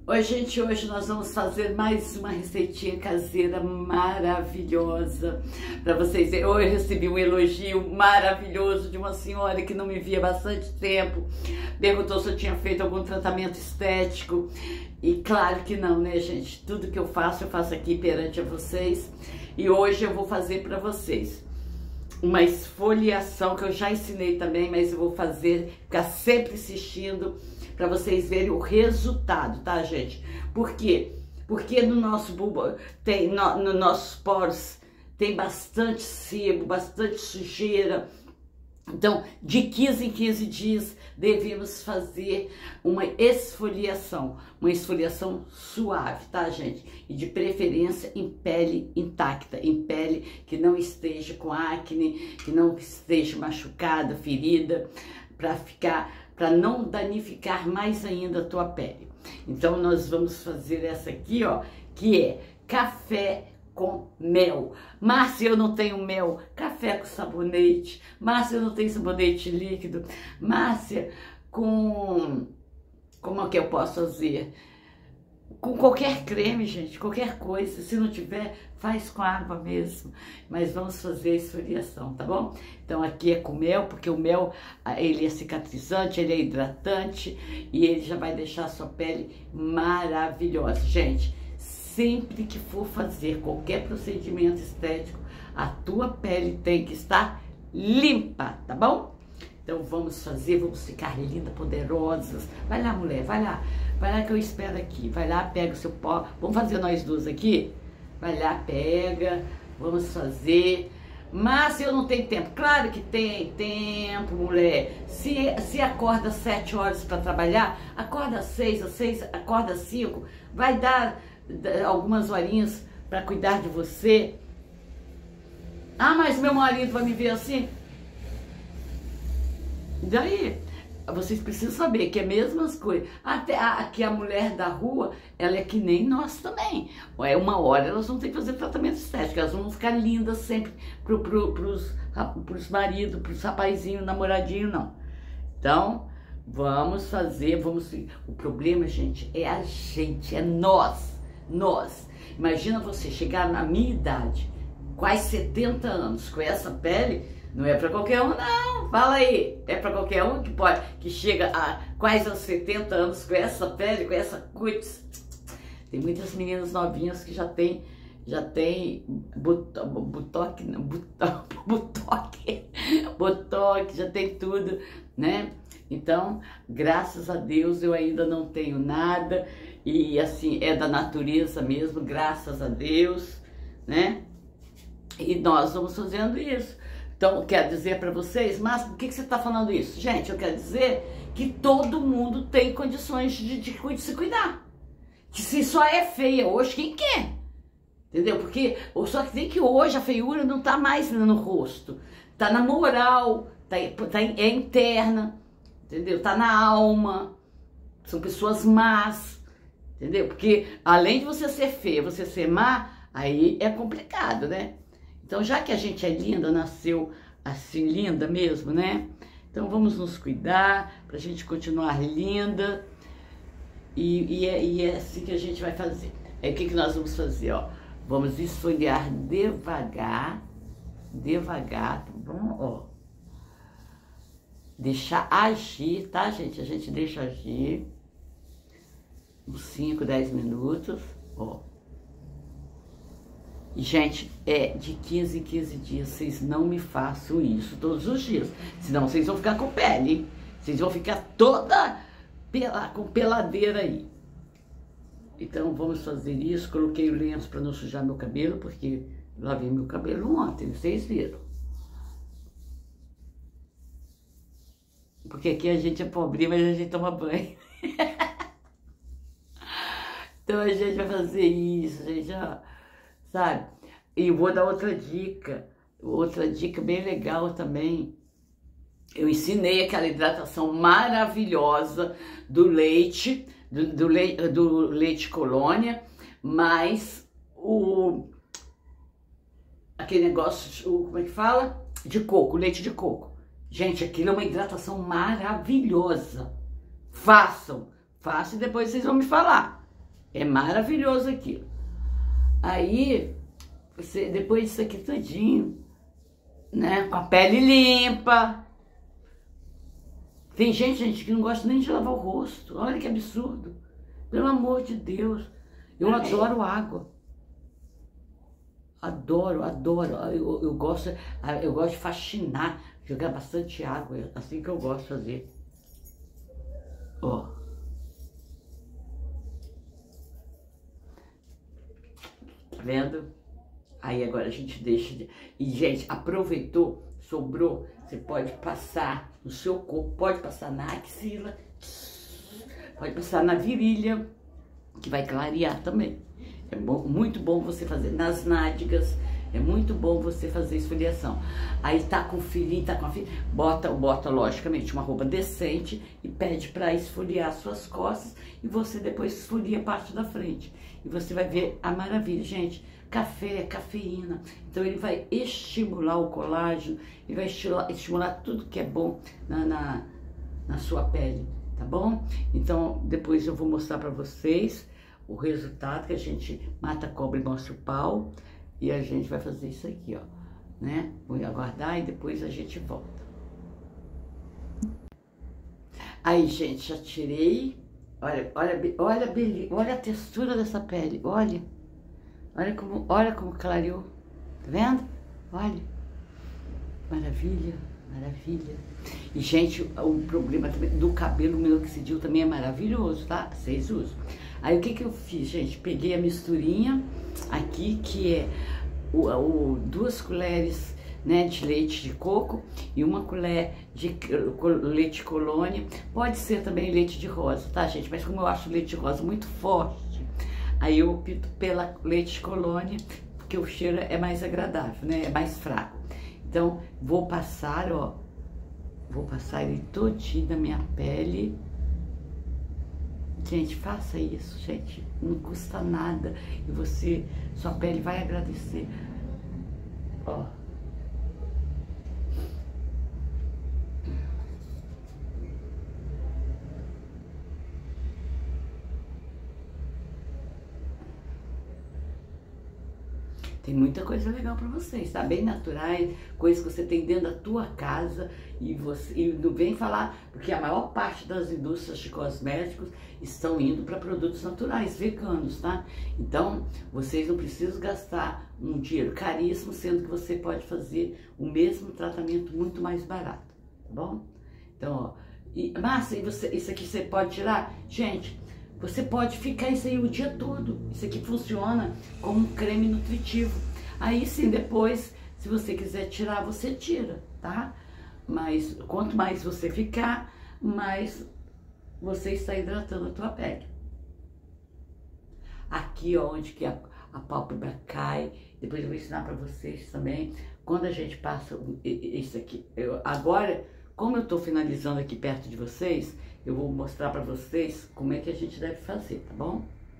Oi, gente, hoje nós vamos fazer mais uma receitinha caseira maravilhosa para vocês verem. Eu recebi um elogio maravilhoso de uma senhora que não me via há bastante tempo, perguntou se eu tinha feito algum tratamento estético, e claro que não, né, gente? Tudo que eu faço aqui perante a vocês, e hoje eu vou fazer para vocês uma esfoliação que eu já ensinei também, mas eu vou fazer, ficar sempre insistindo para vocês verem o resultado, tá, gente? Por quê? Porque no nosso bulbo tem, no nossos poros tem bastante sebo, bastante sujeira. Então, de 15 em 15 dias, devemos fazer uma esfoliação suave, tá, gente? E de preferência em pele intacta, em pele que não esteja com acne, que não esteja machucada, ferida, para não danificar mais ainda a tua pele. Então, nós vamos fazer essa aqui, ó, que é café com mel. Márcia, eu não tenho mel. Café com sabonete. Márcia, eu não tenho sabonete líquido. Márcia, como é que eu posso fazer? Com qualquer creme, gente, qualquer coisa. Se não tiver, faz com água mesmo. Mas vamos fazer a esfoliação, tá bom? Então aqui é com mel, porque o mel, ele é cicatrizante, ele é hidratante e ele já vai deixar a sua pele maravilhosa. Gente, sempre que for fazer qualquer procedimento estético, a tua pele tem que estar limpa, tá bom? Então vamos fazer, vamos ficar lindas, poderosas. Vai lá, mulher, vai lá que eu espero aqui. Vai lá, pega o seu pó. Vamos fazer nós duas aqui? Vai lá, pega, vamos fazer. Mas eu não tenho tempo. Claro que tem tempo, mulher. Se acorda às 7 horas para trabalhar, acorda às 6, acorda às 5, vai dar algumas horinhas para cuidar de você. Ah, mas meu marido vai me ver assim? Daí, vocês precisam saber que é a mesma coisa. Até aqui a mulher da rua, ela é que nem nós também. Uma hora elas vão ter que fazer tratamento estético, elas vão ficar lindas sempre pros maridos, pros rapazinhos, namoradinho, não. Então, vamos fazer, O problema, gente, é a gente, é nós. Imagina você chegar na minha idade, quase 70 anos, com essa pele. Não é para qualquer um, não. Fala aí. É para qualquer um que chega a quase aos 70 anos com essa pele, com essa cutis. Tem muitas meninas novinhas que já tem botox, já tem tudo, né? Então, graças a Deus, eu ainda não tenho nada. E assim, é da natureza mesmo, graças a Deus, né? E nós vamos fazendo isso. Então, quero dizer para vocês, mas por que você está falando isso? Gente, eu quero dizer que todo mundo tem condições de se cuidar. Que se só é feia hoje, quem quer? Entendeu? Porque só que tem que hoje a feiura não está mais no rosto. Está na moral, é interna, entendeu? Está na alma. São pessoas más, entendeu? Porque além de você ser feia, você ser má, aí é complicado, né? Então, já que a gente é linda, nasceu assim linda mesmo, né? Então, vamos nos cuidar pra gente continuar linda. E é assim que a gente vai fazer. Aí, o que nós vamos fazer, ó? Vamos esfoliar devagar, tá bom? Ó. Deixar agir, tá, gente? A gente deixa agir uns 5, 10 minutos, ó. Gente, é de 15 em 15 dias, vocês não me façam isso todos os dias, senão vocês vão ficar com pele, hein? Vocês vão ficar toda com peladeira aí. Então vamos fazer isso. Coloquei o lenço para não sujar meu cabelo, porque lavei meu cabelo ontem, vocês viram. Porque aqui a gente é pobrinha, mas a gente toma banho. Então a gente vai fazer isso, gente, ó. Sabe? E vou dar outra dica bem legal também. Eu ensinei aquela hidratação maravilhosa do leite, do leite Colônia, mas aquele negócio, como é que fala? De coco, leite de coco. Gente, aquilo é uma hidratação maravilhosa. Façam e depois vocês vão me falar. É maravilhoso aquilo. Aí, você, depois disso aqui todinho, né? Com a pele limpa. Tem gente que não gosta nem de lavar o rosto. Olha que absurdo. Pelo amor de Deus. Eu adoro água. Adoro. Eu gosto de faxinar, jogar bastante água. É assim que eu gosto de fazer. Ó. Tá vendo? Aí agora a gente deixa de... E, gente, aproveitou, sobrou, você pode passar no seu corpo, pode passar na axila, pode passar na virilha, que vai clarear também. É bom, muito bom você fazer nas nádegas, é muito bom você fazer esfoliação. Aí tá com filhinho, tá com a filha, bota logicamente uma roupa decente e pede para esfoliar suas costas e você depois esfolia a parte da frente. E você vai ver a maravilha, gente. Café, cafeína, então ele vai estimular o colágeno, ele vai estimular tudo que é bom na sua pele, tá bom? Então depois eu vou mostrar para vocês o resultado, que a gente mata a cobra e mostra o pau, e a gente vai fazer isso aqui, ó, né? Vou aguardar e depois a gente volta. Aí, gente, já tirei, olha a textura dessa pele, olha como clareou, tá vendo? Olha, maravilha, maravilha. E, gente, o problema também do cabelo minoxidil também é maravilhoso, tá? Vocês usam. Aí, o que eu fiz, gente? Peguei a misturinha aqui, que é 2 colheres, né, de leite de coco e 1 colher de leite colônia. Pode ser também leite de rosa, tá, gente? Mas como eu acho o leite de rosa muito forte, aí eu opto pela leite de colônia, porque o cheiro é mais agradável, né? É mais fraco. Então, vou passar, ó. Vou passar ele todinho na minha pele. Gente, faça isso, gente. Não custa nada. E sua pele vai agradecer. Ó. Tem muita coisa legal para vocês, tá? Bem naturais, coisas que você tem dentro da tua casa e não vem falar, porque a maior parte das indústrias de cosméticos estão indo para produtos naturais, veganos, tá? Então, vocês não precisam gastar um dinheiro caríssimo, sendo que você pode fazer o mesmo tratamento muito mais barato, tá bom? Então, ó, Márcia, isso aqui você pode tirar? Gente, você pode ficar isso aí o dia todo. Isso aqui funciona como um creme nutritivo. Aí sim, depois, se você quiser tirar, você tira, tá? Mas quanto mais você ficar, mais você está hidratando a tua pele. Aqui, ó, onde que a pálpebra cai, depois eu vou ensinar para vocês também. Quando a gente passa isso aqui, agora, como eu estou finalizando aqui perto de vocês, eu vou mostrar para vocês como é que a gente deve fazer, tá bom?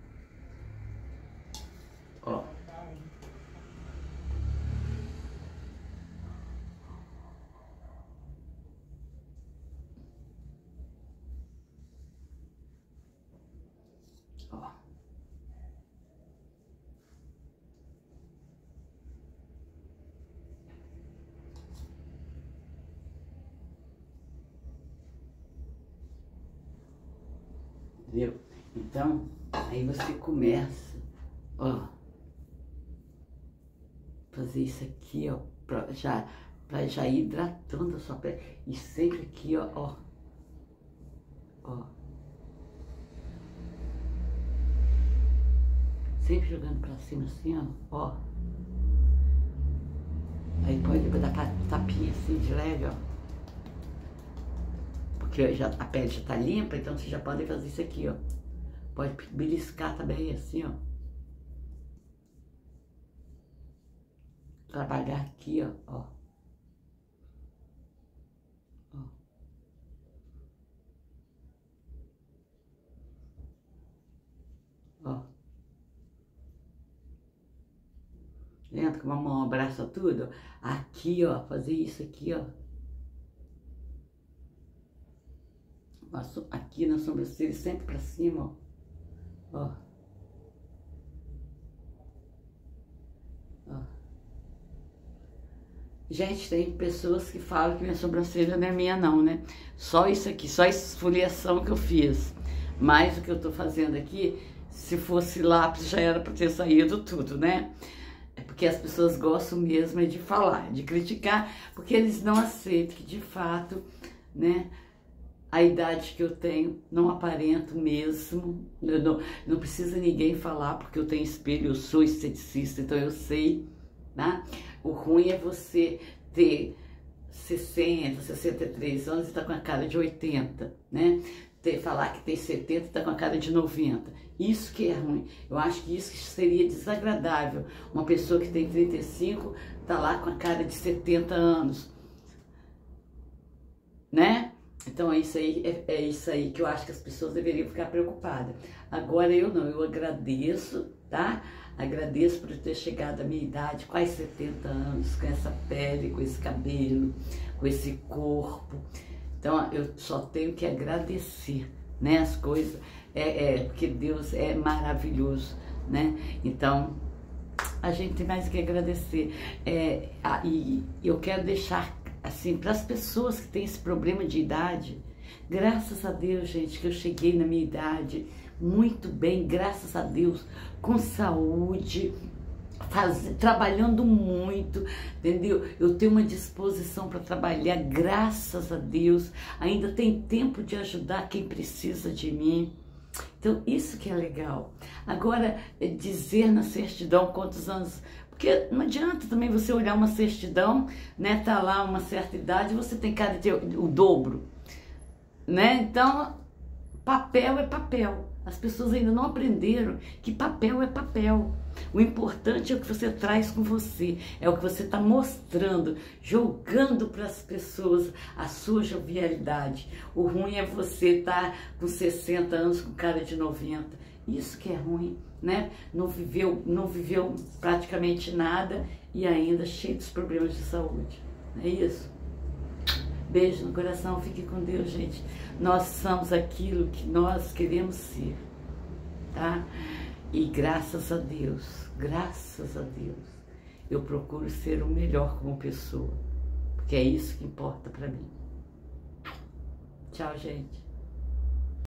Ó. Ó. Entendeu? Então, aí você começa, ó, fazer isso aqui, ó, pra já ir hidratando a sua pele. E sempre aqui, ó. Sempre jogando pra cima assim, ó. Aí pode dar tapinha assim de leve, ó. Porque a pele já tá limpa, então vocês já podem fazer isso aqui, ó. Pode beliscar também, assim, ó. Trabalhar aqui, ó. Ó. Vendo como a mão abraça tudo? Aqui, ó, fazer isso aqui, ó. Aqui na sobrancelha, sempre pra cima, ó. Gente, tem pessoas que falam que minha sobrancelha não é minha não, né? Só isso aqui, só a esfoliação que eu fiz. Mas o que eu tô fazendo aqui, se fosse lápis já era para ter saído tudo, né? É porque as pessoas gostam mesmo de falar, de criticar, porque eles não aceitam que de fato, né? A idade que eu tenho, não aparento mesmo, não precisa ninguém falar, porque eu tenho espelho, eu sou esteticista, então eu sei, né? O ruim é você ter 60, 63 anos e estar com a cara de 80, né? Falar que tem 70 e tá com a cara de 90. Isso que é ruim. Eu acho que isso seria desagradável. Uma pessoa que tem 35 tá lá com a cara de 70 anos, né? Então é isso aí que eu acho que as pessoas deveriam ficar preocupadas. Agora eu não, eu agradeço, tá? Agradeço por ter chegado à minha idade, quase 70 anos, com essa pele, com esse cabelo, com esse corpo. Então eu só tenho que agradecer, né? As coisas, porque Deus é maravilhoso, né? Então a gente tem mais que agradecer. E eu quero deixar assim, para as pessoas que têm esse problema de idade, graças a Deus, gente, que eu cheguei na minha idade muito bem, graças a Deus, com saúde, trabalhando muito, entendeu? Eu tenho uma disposição para trabalhar, graças a Deus, ainda tem tempo de ajudar quem precisa de mim. Então, isso que é legal. Agora, dizer na certidão quantos anos... Porque não adianta também você olhar uma certidão, né? Tá lá uma certa idade, você tem cara de ter o dobro, né? Então, papel é papel. As pessoas ainda não aprenderam que papel é papel. O importante é o que você traz com você, é o que você está mostrando, jogando para as pessoas a sua jovialidade. O ruim é você estar com 60 anos com cara de 90. Isso que é ruim, né? Não viveu praticamente nada e ainda cheio dos problemas de saúde. É isso. Beijo no coração, fique com Deus, gente. Nós somos aquilo que nós queremos ser, tá? E graças a Deus, eu procuro ser o melhor como pessoa, porque é isso que importa pra mim. Tchau, gente.